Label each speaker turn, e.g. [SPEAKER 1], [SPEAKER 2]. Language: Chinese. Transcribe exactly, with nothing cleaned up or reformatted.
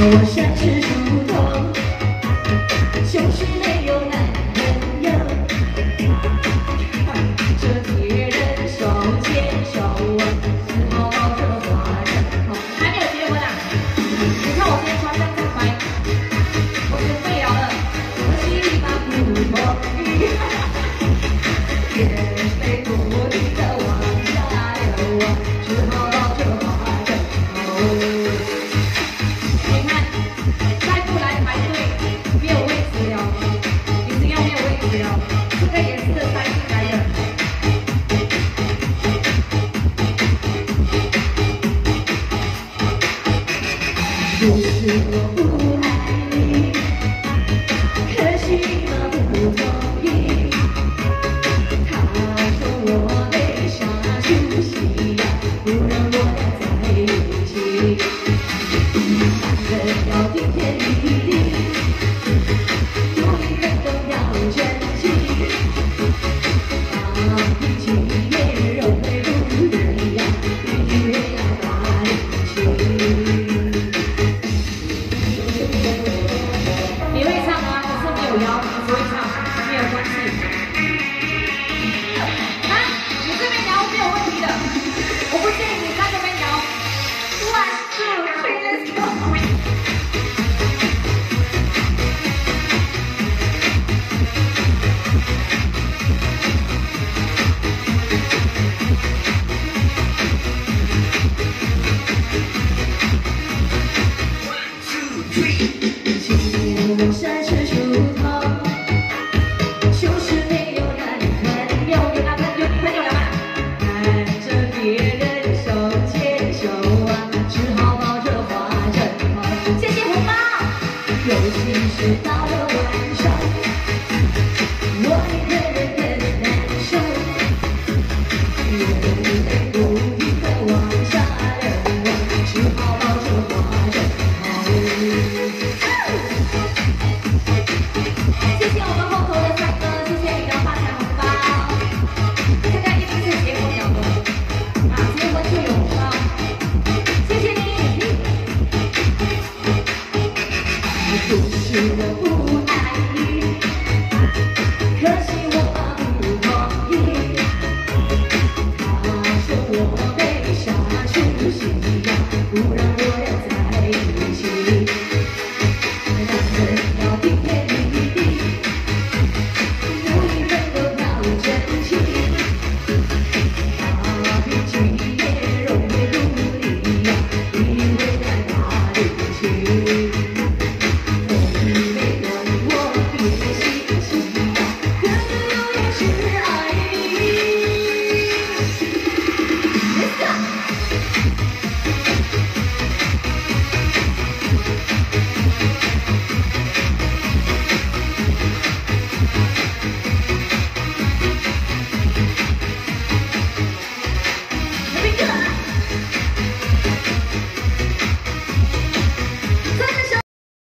[SPEAKER 1] 我像是树头，就是没有男朋友。这别人手牵手，只好抱着花人头。还没有结婚啊？你看我今天穿这么白，我就废了了。我是一把木头，眼泪不停地往下流，只好抱着花人头。 这个也是塞进来的。不是我不爱你，可惜我不同意。他说我没啥出息呀，不让我俩在一起。两人要顶天立地，有一个都要珍惜。 山是树头，就是没有男朋友，有男朋友女朋友了吗？看着别人手牵手啊，只好抱着花枕头。谢谢红包。尤其是到了晚上，我一个人更难受，眼泪不停地往下流，只好抱着花枕头。 谢谢我们后头的帅哥，谢谢你的发财红包。大家一定是结婚了的啊，结婚就有红包。谢谢你。不是我不